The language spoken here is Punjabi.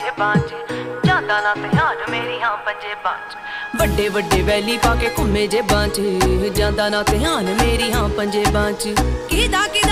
ਜਾਂਦਾ ਨਾ ਧਿਆਨ ਮੇਰੀ ਹਾਂ ਪੰਜੇ ਬਾਂਝ ਵੱਡੇ ਵੱਡੇ ਵੈਲੀ ਪਾ ਕੇ ਘੁੰਮੇ ਜੇ ਬਾਂਝ ਜਾਂਦਾ ਨਾ ਧਿਆਨ ਮੇਰੀ ਹਾਂ ਪੰਜੇ ਬਾਂਝ ਕਿਦਾ